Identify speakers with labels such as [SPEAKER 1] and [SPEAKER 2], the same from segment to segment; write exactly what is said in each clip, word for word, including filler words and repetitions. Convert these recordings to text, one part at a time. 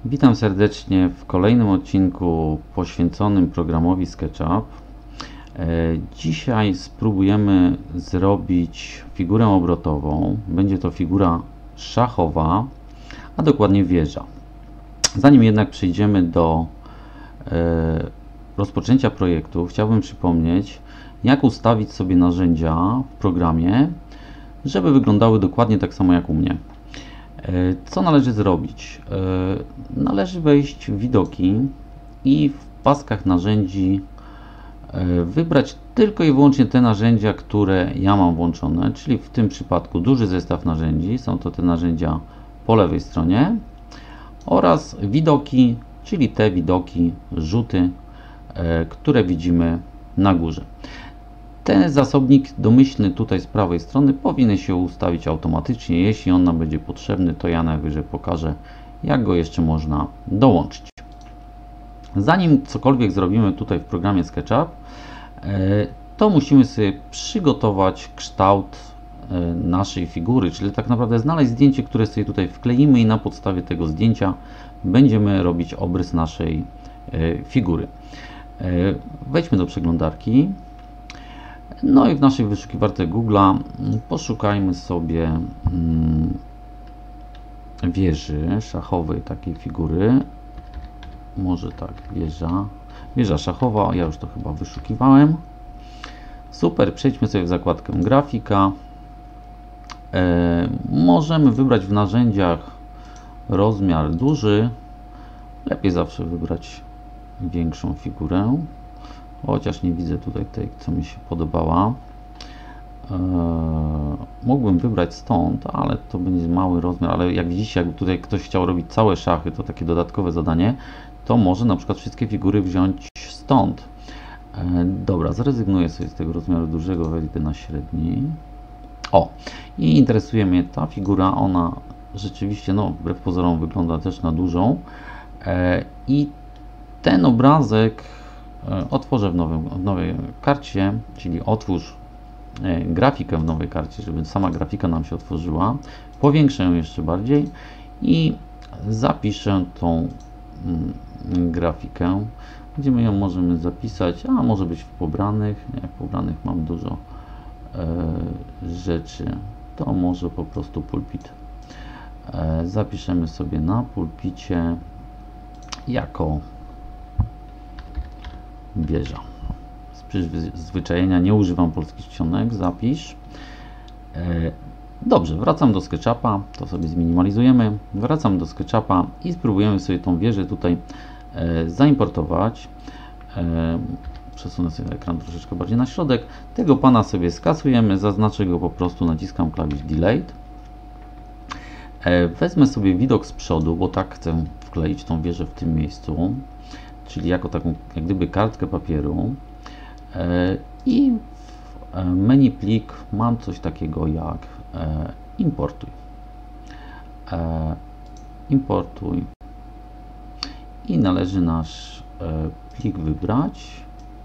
[SPEAKER 1] Witam serdecznie w kolejnym odcinku poświęconym programowi SketchUp. Dzisiaj spróbujemy zrobić figurę obrotową. Będzie to figura szachowa, a dokładnie wieża. Zanim jednak przejdziemy do rozpoczęcia projektu, chciałbym przypomnieć, jak ustawić sobie narzędzia w programie, żeby wyglądały dokładnie tak samo jak u mnie. Co należy zrobić? Należy wejść w widoki i w paskach narzędzi wybrać tylko i wyłącznie te narzędzia, które ja mam włączone, czyli w tym przypadku duży zestaw narzędzi, są to te narzędzia po lewej stronie, oraz widoki, czyli te widoki, rzuty, które widzimy na górze. Ten zasobnik domyślny tutaj z prawej strony powinien się ustawić automatycznie. Jeśli on nam będzie potrzebny, to ja najwyżej pokażę, jak go jeszcze można dołączyć. Zanim cokolwiek zrobimy tutaj w programie SketchUp, to musimy sobie przygotować kształt naszej figury, czyli tak naprawdę znaleźć zdjęcie, które sobie tutaj wkleimy i na podstawie tego zdjęcia będziemy robić obrys naszej figury. Wejdźmy do przeglądarki. No i w naszej wyszukiwarce Google'a poszukajmy sobie wieży szachowej, takiej figury. Może tak, wieża. Wieża szachowa, ja już to chyba wyszukiwałem. Super, przejdźmy sobie w zakładkę grafika. E, możemy wybrać w narzędziach rozmiar duży. Lepiej zawsze wybrać większą figurę. Chociaż nie widzę tutaj tej, co mi się podobała. Eee, mógłbym wybrać stąd, ale to będzie mały rozmiar, ale jak widzicie, jakby tutaj ktoś chciał robić całe szachy, to takie dodatkowe zadanie, to może na przykład wszystkie figury wziąć stąd. Eee, dobra, zrezygnuję sobie z tego rozmiaru dużego, wejdę na średni. O, i interesuje mnie ta figura, ona rzeczywiście, no wbrew pozorom wygląda też na dużą. Eee, I ten obrazek otworzę w, nowym, w nowej karcie, czyli otwórz grafikę w nowej karcie, żeby sama grafika nam się otworzyła. Powiększę ją jeszcze bardziej i zapiszę tą grafikę. Gdzie my ją możemy zapisać? A może być w pobranych. Nie, w pobranych mam dużo e, rzeczy. To może po prostu pulpit. E, zapiszemy sobie na pulpicie jako wieża. Z przyzwyczajenia nie używam polskich czcionek. Zapisz. Dobrze, wracam do SketchUpa. To sobie zminimalizujemy. Wracam do SketchUpa i spróbujemy sobie tą wieżę tutaj zaimportować. Przesunę sobie ekran troszeczkę bardziej na środek. Tego pana sobie skasujemy. Zaznaczę go po prostu. Naciskam klawisz Delete. Wezmę sobie widok z przodu, bo tak chcę wkleić tą wieżę w tym miejscu, czyli jako taką jak gdyby kartkę papieru, i w menu plik mam coś takiego jak importuj. Importuj i należy nasz plik wybrać.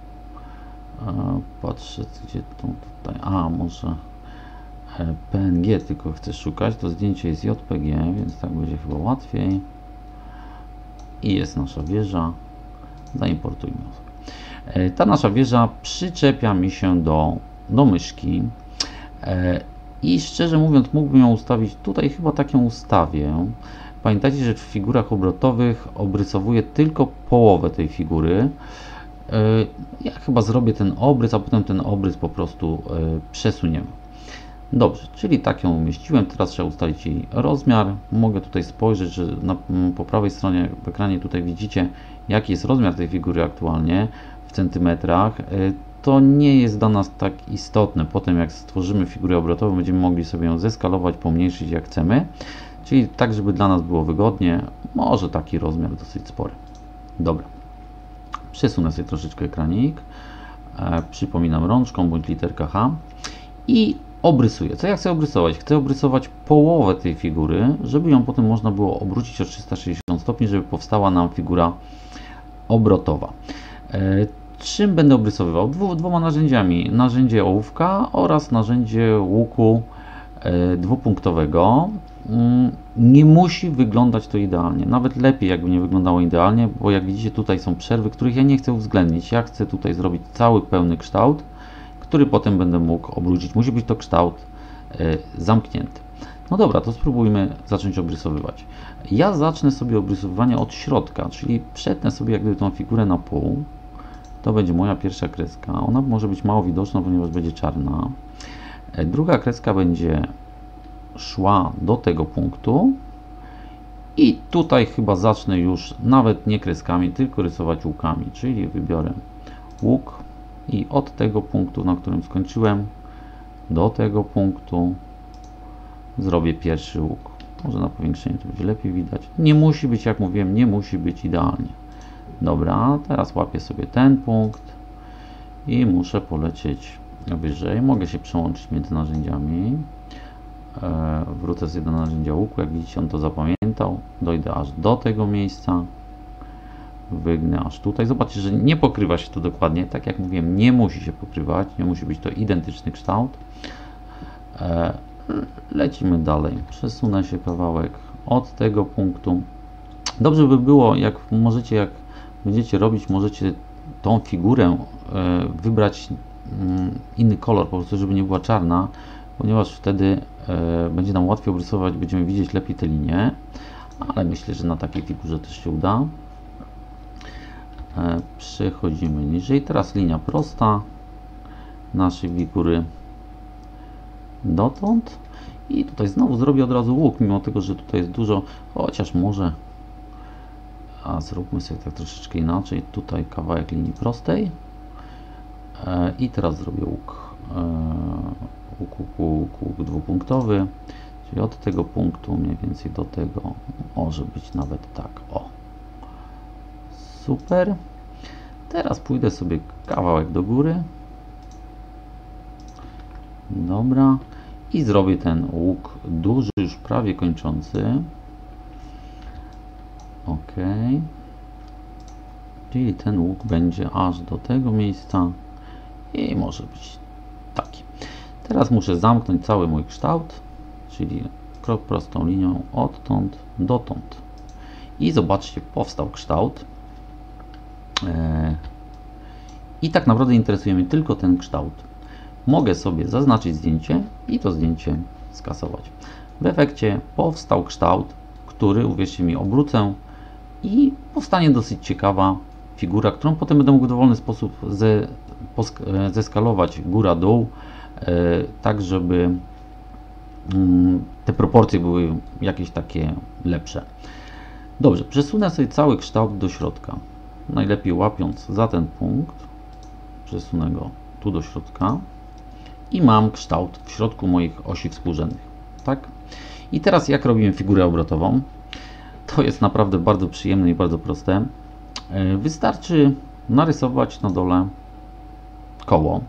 [SPEAKER 1] Patrzę, gdzie to tutaj, a może P N G tylko chcę szukać, to zdjęcie jest J P G, więc tak będzie chyba łatwiej. I jest nasza wieża. Zaimportujmy ją. Ta nasza wieża przyczepia mi się do, do myszki i szczerze mówiąc mógłbym ją ustawić tutaj, chyba tak ją ustawię. Pamiętajcie, że w figurach obrotowych obrysowuję tylko połowę tej figury. Ja chyba zrobię ten obrys, a potem ten obrys po prostu przesuniemy. Dobrze, czyli tak ją umieściłem. Teraz trzeba ustalić jej rozmiar. Mogę tutaj spojrzeć, że na, po prawej stronie w ekranie tutaj widzicie, jaki jest rozmiar tej figury aktualnie w centymetrach. To nie jest dla nas tak istotne. Potem jak stworzymy figurę obrotową, będziemy mogli sobie ją zeskalować, pomniejszyć jak chcemy. Czyli tak, żeby dla nas było wygodnie. Może taki rozmiar dosyć spory. Dobra. Przesunę sobie troszeczkę ekranik. Przypominam rączką bądź literka H. I obrysuję. Co ja chcę obrysować? Chcę obrysować połowę tej figury, żeby ją potem można było obrócić o trzysta sześćdziesiąt stopni, żeby powstała nam figura obrotowa. E, czym będę obrysowywał? Dwu, dwoma narzędziami. Narzędzie ołówka oraz narzędzie łuku e, dwupunktowego. Nie musi wyglądać to idealnie. Nawet lepiej, jakby nie wyglądało idealnie, bo jak widzicie, tutaj są przerwy, których ja nie chcę uwzględnić. Ja chcę tutaj zrobić cały pełny kształt, który potem będę mógł obrócić. Musi być to kształt y, zamknięty. No dobra, to spróbujmy zacząć obrysowywać. Ja zacznę sobie obrysowywanie od środka, czyli przetnę sobie jak gdyby tą figurę na pół. To będzie moja pierwsza kreska. Ona może być mało widoczna, ponieważ będzie czarna. Y, druga kreska będzie szła do tego punktu i tutaj chyba zacznę już nawet nie kreskami, tylko rysować łukami, czyli wybiorę łuk i od tego punktu, na którym skończyłem, do tego punktu zrobię pierwszy łuk. Może na powiększeniu to będzie lepiej widać. Nie musi być, jak mówiłem, nie musi być idealnie. Dobra, teraz łapię sobie ten punkt i muszę polecieć wyżej. Mogę się przełączyć między narzędziami. Wrócę sobie do narzędzia łuku, jak widzicie, on to zapamiętał. Dojdę aż do tego miejsca, wygnę aż tutaj. Zobaczcie, że nie pokrywa się to dokładnie. Tak jak mówiłem, nie musi się pokrywać, nie musi być to identyczny kształt. Lecimy dalej. Przesunę się kawałek od tego punktu. Dobrze by było, jak możecie, jak będziecie robić, możecie tą figurę wybrać inny kolor, po prostu, żeby nie była czarna, ponieważ wtedy e, będzie nam łatwiej obrysować, będziemy widzieć lepiej te linie, ale myślę, że na takiej figurze też się uda. E, przechodzimy niżej. Teraz linia prosta naszej figury dotąd i tutaj znowu zrobię od razu łuk, mimo tego, że tutaj jest dużo, chociaż może, a zróbmy sobie tak troszeczkę inaczej. Tutaj kawałek linii prostej e, i teraz zrobię łuk. E, Łuk, łuk, łuk, łuk dwupunktowy, czyli od tego punktu mniej więcej do tego może być nawet tak, o, super. Teraz pójdę sobie kawałek do góry, dobra, i zrobię ten łuk duży, już prawie kończący, ok, czyli ten łuk będzie aż do tego miejsca i może być taki. Teraz muszę zamknąć cały mój kształt, czyli krok prostą linią odtąd dotąd. I zobaczcie, powstał kształt. Eee, I tak naprawdę interesuje mnie tylko ten kształt. Mogę sobie zaznaczyć zdjęcie i to zdjęcie skasować. W efekcie powstał kształt, który, uwierzcie mi, obrócę i powstanie dosyć ciekawa figura, którą potem będę mógł w dowolny sposób ze, posk zeskalować góra-dół, tak żeby te proporcje były jakieś takie lepsze. Dobrze, przesunę sobie cały kształt do środka. Najlepiej łapiąc za ten punkt, przesunę go tu do środka i mam kształt w środku moich osi współrzędnych. Tak? I teraz jak robimy figurę obrotową? To jest naprawdę bardzo przyjemne i bardzo proste. Wystarczy narysować na dole koło,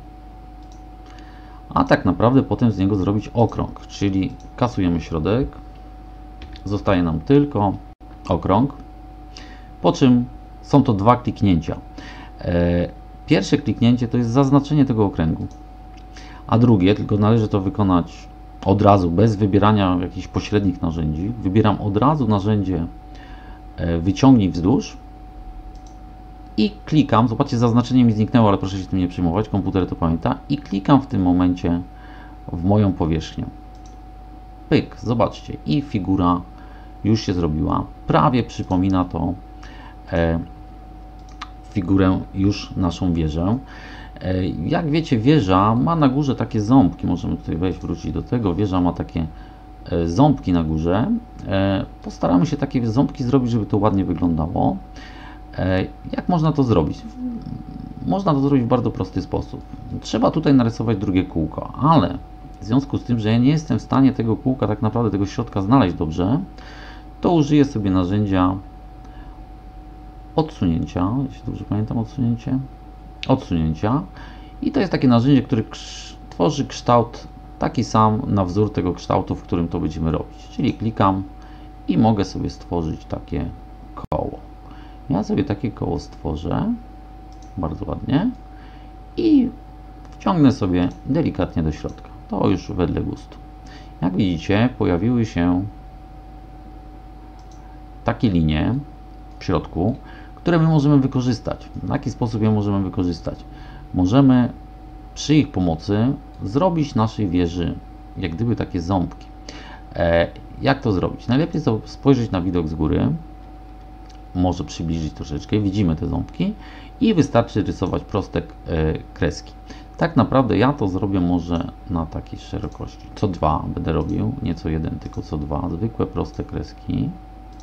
[SPEAKER 1] a tak naprawdę potem z niego zrobić okrąg, czyli kasujemy środek, zostaje nam tylko okrąg, po czym są to dwa kliknięcia. Pierwsze kliknięcie to jest zaznaczenie tego okręgu, a drugie, tylko należy to wykonać od razu, bez wybierania jakichś pośrednich narzędzi. Wybieram od razu narzędzie wyciągnij wzdłuż i klikam, zobaczcie, zaznaczenie mi zniknęło, ale proszę się tym nie przejmować, komputer to pamięta, i klikam w tym momencie w moją powierzchnię. Pyk, zobaczcie, i figura już się zrobiła. Prawie przypomina to e, figurę już naszą wieżę. E, jak wiecie, wieża ma na górze takie ząbki, możemy tutaj wejść, wrócić do tego. Wieża ma takie e, ząbki na górze. E, postaramy się takie ząbki zrobić, żeby to ładnie wyglądało. Jak można to zrobić? Można to zrobić w bardzo prosty sposób. Trzeba tutaj narysować drugie kółko, ale w związku z tym, że ja nie jestem w stanie tego kółka, tak naprawdę tego środka znaleźć dobrze, to użyję sobie narzędzia odsunięcia, jeśli dobrze pamiętam, odsunięcie, odsunięcia. I to jest takie narzędzie, które tworzy kształt taki sam na wzór tego kształtu, w którym to będziemy robić. Czyli klikam i mogę sobie stworzyć takie koło. Ja sobie takie koło stworzę, bardzo ładnie, i wciągnę sobie delikatnie do środka. To już wedle gustu. Jak widzicie, pojawiły się takie linie w środku, które my możemy wykorzystać. W jaki sposób je możemy wykorzystać? Możemy przy ich pomocy zrobić naszej wieży jak gdyby takie ząbki. E, jak to zrobić? Najlepiej to spojrzeć na widok z góry, może przybliżyć troszeczkę, widzimy te ząbki i wystarczy rysować proste e, kreski. Tak naprawdę ja to zrobię może na takiej szerokości. Co dwa będę robił, nie co jeden, tylko co dwa, zwykłe proste kreski.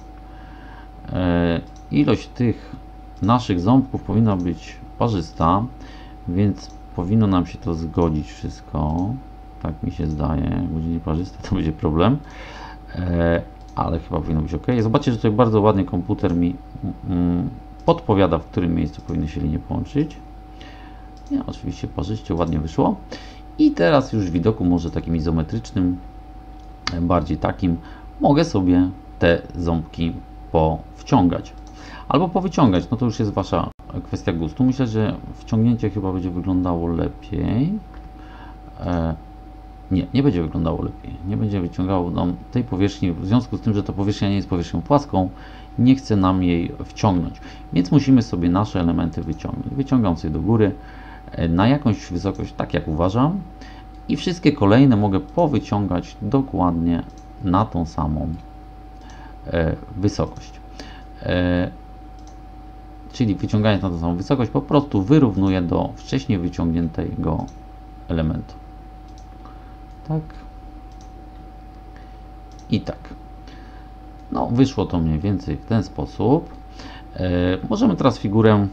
[SPEAKER 1] E, ilość tych naszych ząbków powinna być parzysta, więc powinno nam się to zgodzić wszystko. Tak mi się zdaje. Jak będzie nieparzyste, to będzie problem. E, ale chyba powinno być ok. Zobaczcie, że tutaj bardzo ładnie komputer mi mm, podpowiada, w którym miejscu powinny się linie połączyć. Ja, oczywiście parzyście, ładnie wyszło. I teraz już w widoku może takim izometrycznym, bardziej takim, mogę sobie te ząbki powciągać. Albo powyciągać, no to już jest Wasza kwestia gustu. Myślę, że wciągnięcie chyba będzie wyglądało lepiej. E, nie, nie będzie wyglądało lepiej. Nie będzie wyciągało nam tej powierzchni, w związku z tym, że ta powierzchnia nie jest powierzchnią płaską, nie chce nam jej wciągnąć. Więc musimy sobie nasze elementy wyciągnąć. Wyciągam sobie do góry e, na jakąś wysokość, tak jak uważam. I wszystkie kolejne mogę powyciągać dokładnie na tą samą e, wysokość. E, czyli wyciągając na tą samą wysokość, po prostu wyrównuję do wcześniej wyciągniętego elementu. Tak. I tak. No, wyszło to mniej więcej w ten sposób. E, możemy teraz figurę e,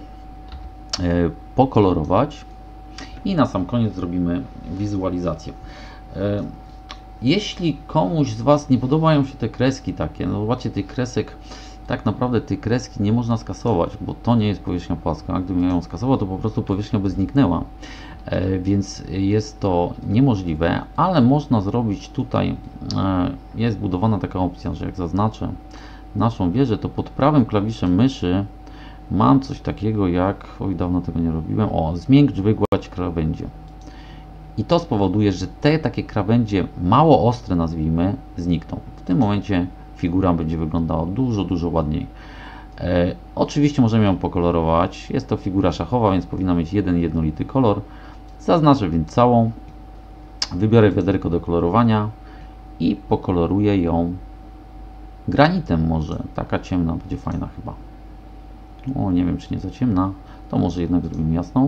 [SPEAKER 1] pokolorować i na sam koniec zrobimy wizualizację. E, jeśli komuś z Was nie podobają się te kreski takie, no zobaczcie, tych kresek, tak naprawdę tej kreski nie można skasować, bo to nie jest powierzchnia płaska. Gdybym ją skasował, to po prostu powierzchnia by zniknęła. E, więc jest to niemożliwe, ale można zrobić tutaj, e, jest budowana taka opcja, że jak zaznaczę naszą wieżę, to pod prawym klawiszem myszy mam coś takiego jak, oj dawno tego nie robiłem, o, zmiękcz, wygładź krawędzie. I to spowoduje, że te takie krawędzie mało ostre, nazwijmy, znikną. W tym momencie figura będzie wyglądała dużo, dużo ładniej. E, oczywiście możemy ją pokolorować. Jest to figura szachowa, więc powinna mieć jeden jednolity kolor. Zaznaczę więc całą. Wybiorę wiaderko do kolorowania i pokoloruję ją granitem może. Taka ciemna będzie fajna chyba. O, nie wiem, czy nie za ciemna. To może jednak zrobimy jasną.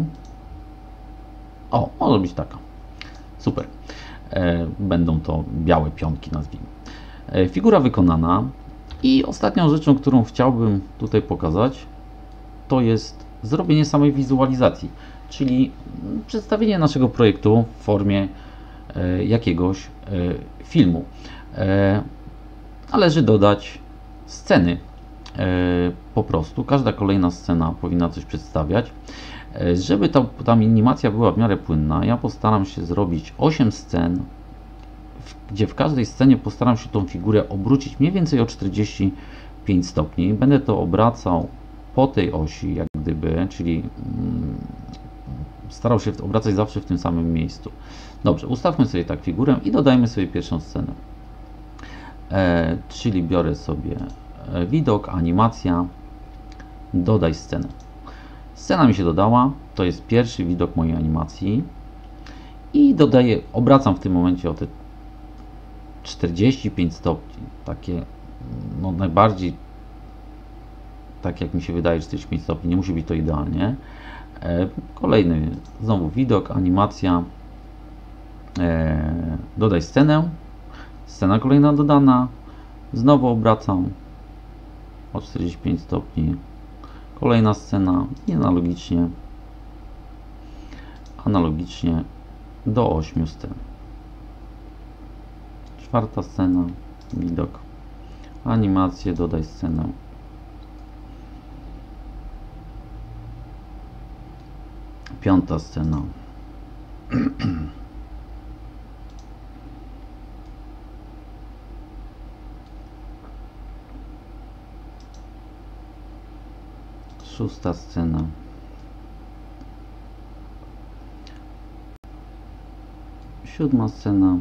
[SPEAKER 1] O, może być taka. Super. E, będą to białe pionki, nazwijmy. E, figura wykonana. I ostatnią rzeczą, którą chciałbym tutaj pokazać, to jest zrobienie samej wizualizacji, czyli przedstawienie naszego projektu w formie e, jakiegoś e, filmu. E, należy dodać sceny. E, po prostu każda kolejna scena powinna coś przedstawiać. E, żeby ta, ta animacja była w miarę płynna, ja postaram się zrobić osiem scen, gdzie w każdej scenie postaram się tą figurę obrócić mniej więcej o czterdzieści pięć stopni. Będę to obracał po tej osi, jak gdyby, czyli mm, starał się obracać zawsze w tym samym miejscu. Dobrze, ustawmy sobie tak figurę i dodajmy sobie pierwszą scenę. E, czyli biorę sobie widok, animacja, dodaj scenę. Scena mi się dodała, to jest pierwszy widok mojej animacji i dodaję, obracam w tym momencie o te czterdzieści pięć stopni, takie no najbardziej, tak jak mi się wydaje, czterdzieści pięć stopni, nie musi być to idealnie. E, kolejny, znowu widok, animacja, e, dodaj scenę, scena kolejna dodana, znowu obracam o czterdzieści pięć stopni, kolejna scena i analogicznie, analogicznie do ośmiu scen. Czwarta scena, widok, animację, dodaj scenę. Piąta scena. Szósta scena. Siódma scena.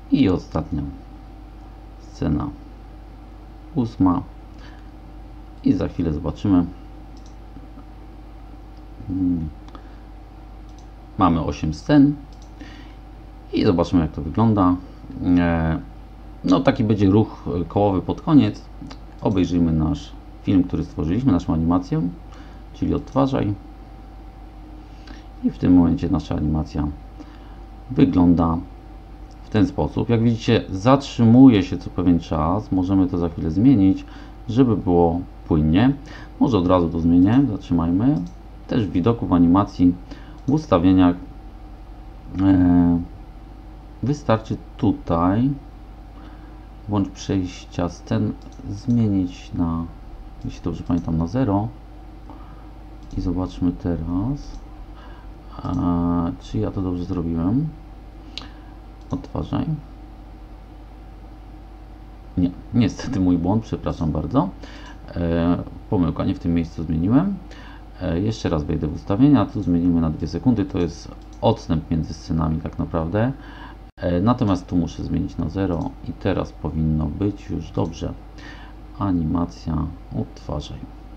[SPEAKER 1] I ostatnia scena, ósma. I za chwilę zobaczymy. Mamy osiem scen i zobaczymy, jak to wygląda. No taki będzie ruch kołowy pod koniec. Obejrzyjmy nasz film, który stworzyliśmy, naszą animację, czyli odtwarzaj. I w tym momencie nasza animacja wygląda w ten sposób. Jak widzicie, zatrzymuje się co pewien czas. Możemy to za chwilę zmienić, żeby było płynnie. Może od razu to zmienię. Zatrzymajmy. Też w widoku, w animacji, w ustawieniach e, wystarczy tutaj bądź przejścia scen zmienić na, jeśli dobrze pamiętam, na zero. I zobaczmy teraz, e, czy ja to dobrze zrobiłem. Odtwarzaj. Nie, niestety mój błąd, przepraszam bardzo. E, pomyłka, nie w tym miejscu zmieniłem. E, jeszcze raz wejdę w ustawienia, tu zmienimy na dwie sekundy, to jest odstęp między scenami tak naprawdę. E, natomiast tu muszę zmienić na zero i teraz powinno być już dobrze. Animacja, odtwarzaj.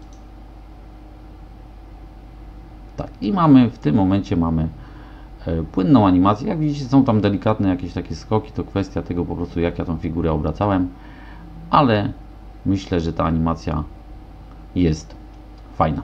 [SPEAKER 1] Tak, i mamy w tym momencie mamy e, płynną animację. Jak widzicie, są tam delikatne jakieś takie skoki, to kwestia tego po prostu, jak ja tą figurę obracałem, ale myślę, że ta animacja jest fajna.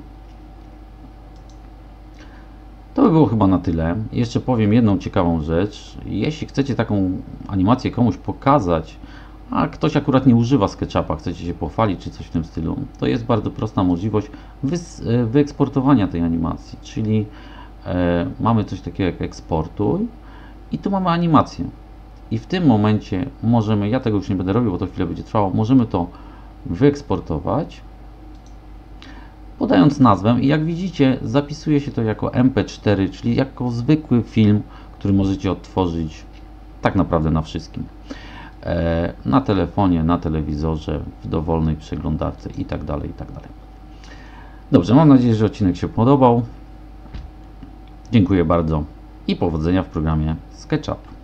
[SPEAKER 1] To by było chyba na tyle. Jeszcze powiem jedną ciekawą rzecz. Jeśli chcecie taką animację komuś pokazać, a ktoś akurat nie używa SketchUpa, chcecie się pochwalić czy coś w tym stylu, to jest bardzo prosta możliwość wyeksportowania tej animacji, czyli e, mamy coś takiego jak eksportuj i tu mamy animację. I w tym momencie możemy, ja tego już nie będę robił, bo to chwilę będzie trwało, możemy to wyeksportować, podając nazwę i jak widzicie, zapisuje się to jako M P cztery, czyli jako zwykły film, który możecie odtworzyć tak naprawdę na wszystkim. E, na telefonie, na telewizorze, w dowolnej przeglądarce i tak dalej, i tak dalej. Dobrze, mam nadzieję, że odcinek się podobał. Dziękuję bardzo i powodzenia w programie SketchUp.